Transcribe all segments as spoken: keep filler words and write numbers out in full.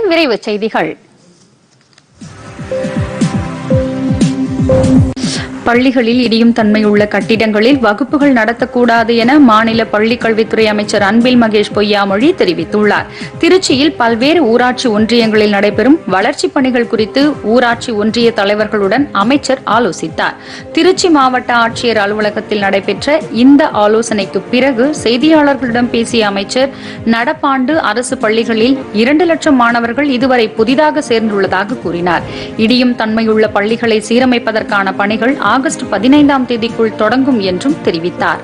விரைவுச் செய்திகள். பள்ளிகளில் இடியும் தன்மையுள்ள கட்டிடங்களில் வகுப்புகள் நடத்தக்கூடாது என மாநில பள்ளிக்கல்வித்துறை அமைச்சர் அன்பில் மகேஷ் பொய்யாமொழி தெரிவித்துள்ளார். திருச்சியில் பல்வேறு ஊராட்சி ஒன்றியங்களில் நடைபெறும் வளர்ச்சிப் பணிகள் குறித்து ஊராட்சி ஒன்றிய தலைவர்களுடன் அமைச்சர் ஆலோசித்தார். திருச்சி மாவட்ட ஆட்சியர் அலுவலகத்தில் நடைபெற்ற இந்த ஆலோசனைக்கு பிறகு செய்தியாளர்களிடம் பேசிய அமைச்சர், நடப்பாண்டு அரசு பள்ளிகளில் இரண்டு லட்சம் மாணவர்கள் இதுவரை புதிதாக சேர்ந்துள்ளதாக கூறினார். இடியும் தன்மையுள்ள பள்ளிகளை சீரமைப்பதற்கான பணிகள் ஆகஸ்ட் பதினைந்தாம் தேதிக்குள் தொடங்கும் என்றும் தெரிவித்தார்.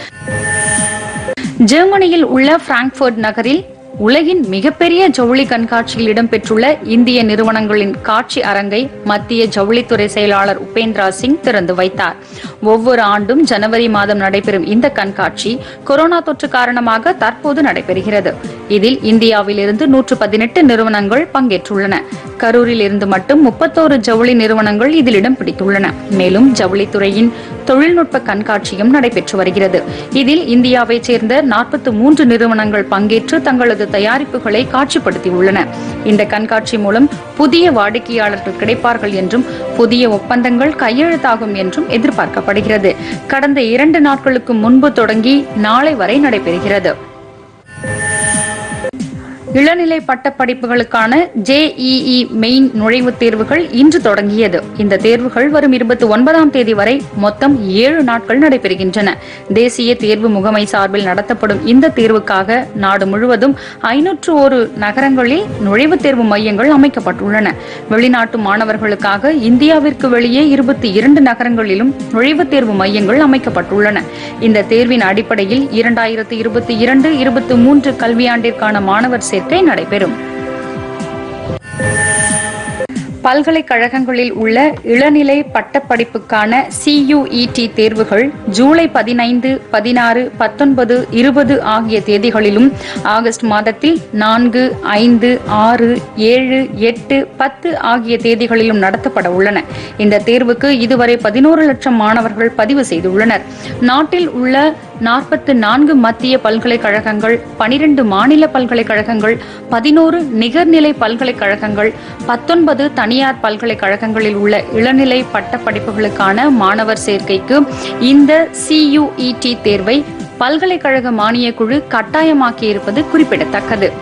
ஜெர்மனியில் உள்ள பிராங்க்பர்ட் நகரில் உலகின் மிகப்பெரிய ஜவுளி கண்காட்சியில் இடம்பெற்றுள்ள இந்திய நிறுவனங்களின் காட்சி அரங்கை மத்திய ஜவுளித்துறை செயலாளர் உபேந்திரா சிங் திறந்து வைத்தார். ஒவ்வொரு ஆண்டும் ஜனவரி மாதம் நடைபெறும் இந்த கண்காட்சி கொரோனா தொற்று காரணமாக தற்போது நடைபெறுகிறது. இதில் இந்தியாவில் இருந்து நூற்று பதினெட்டு நிறுவனங்கள் பங்கேற்றுள்ளன. கரூரில் இருந்து மட்டும் முப்பத்தோரு ஜவுளி நிறுவனங்கள் இதில் இடம் பிடித்துள்ளன. மேலும் ஜவுளித்துறையின் தொழில்நுட்ப கண்காட்சியும் நடைபெற்று வருகிறது. இதில் இந்தியாவைச் சேர்ந்த நாற்பத்தி மூன்று நிறுவனங்கள் பங்கேற்று தங்களது தயாரிப்புகளை காட்சிப்படுத்தியுள்ளன. இந்த கண்காட்சி மூலம் புதிய வாடிக்கையாளர்கள் கிடைப்பார்கள் என்றும் புதிய ஒப்பந்தங்கள் கையெழுத்தாகும் என்றும் எதிர்பார்க்கப்படுகிறது. கடந்த இரண்டு நாட்களுக்கு முன்பு தொடங்கி நாளை வரை நடைபெறுகிறது. இளநிலை பட்டப்படிப்புகளுக்கான ஜேஇஇ மெயின் நுழைவுத் தேர்வுகள் இன்று தொடங்கியது. இந்த தேர்வுகள் வரும் இருபத்தி ஒன்பதாம் தேதி வரை மொத்தம் ஏழு நாட்கள் நடைபெறுகின்றன. தேசிய தேர்வு முகமை சார்பில் நடத்தப்படும் இந்த தேர்வுக்காக நாடு முழுவதும் ஐநூற்று ஒரு நகரங்களில் நுழைவுத் தேர்வு மையங்கள் அமைக்கப்பட்டுள்ளன. வெளிநாட்டு மாணவர்களுக்காக இந்தியாவிற்கு வெளியே இருபத்தி இரண்டு நகரங்களிலும் நுழைவுத் தேர்வு மையங்கள் அமைக்கப்பட்டுள்ளன. இந்த தேர்வின் அடிப்படையில் இரண்டாயிரத்து இருபத்தி இரண்டு இருபத்தி மூன்று கல்வியாண்டிற்கான மாணவர் சேர்க்கை நடைபெறும். பல்கலைக்கழகங்களில் உள்ள இளநிலை பட்டப்படிப்புக்கான சியுஇடி தேர்வுகள் ஜூலை பதினைந்து, பதினாறு, பத்தொன்பது, இருபது ஆகிய தேதிகளிலும், ஆகஸ்ட் மாதத்தில் நான்கு, ஐந்து, ஆறு, ஏழு, எட்டு, பத்து ஆகிய தேதிகளிலும் நடத்தப்பட உள்ளன. இந்த தேர்வுக்கு இதுவரை பதினோரு லட்சம் மாணவர்கள் பதிவு செய்துள்ளனர். நாட்டில் உள்ள நாற்பத்தி நான்கு மத்திய பல்கலைக்கழகங்கள், பனிரண்டு மாநில பல்கலைக்கழகங்கள், பதினோரு நிகர்நிலை பல்கலைக்கழகங்கள், பத்தொன்பது தனியார் பல்கலைக்கழகங்களில் உள்ள இளநிலை பட்டப்படிப்புகளுக்கான மாணவர் சேர்க்கைக்கு இந்த சியுஇடி தேர்வை பல்கலைக்கழக மானியக்குழு கட்டாயமாக்கியிருப்பது குறிப்பிடத்தக்கது.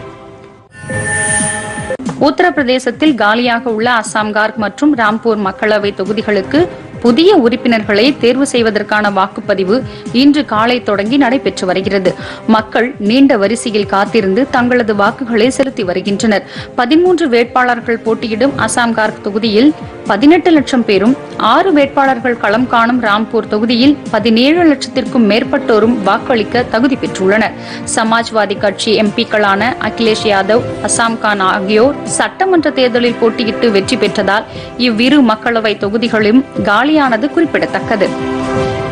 உத்தரப்பிரதேசத்தில் காலியாக உள்ள அசாம் கார்க் மற்றும் ராம்பூர் மக்களவை தொகுதிகளுக்கு புதிய உறுப்பினர்களை தேர்வு செய்வதற்கான வாக்குப்பதிவு இன்று காலை தொடங்கி நடைபெற்று வருகிறது. மக்கள் நீண்ட வரிசையில் காத்திருந்து தங்களது வாக்குகளை செலுத்தி வருகின்றனர். பதிமூன்று வேட்பாளர்கள் போட்டியிடும் அசாம் கார்க் தொகுதியில் பதினெட்டு லட்சம் பேரும், ஆறு வேட்பாளர்கள் களம் காணும் ராம்பூர் தொகுதியில் பதினேழு லட்சத்திற்கும் மேற்பட்டோரும் வாக்களிக்க தகுதி பெற்றுள்ளனர். சமாஜ்வாதி கட்சி எம்பிக்களான அகிலேஷ் யாதவ், அசாம் கான் ஆகியோர் சட்டமன்ற தேர்தலில் போட்டியிட்டு வெற்றி பெற்றதால் இவ்விரு மக்களவை தொகுதிகளும் காலியானது குறிப்பிடத்தக்கது.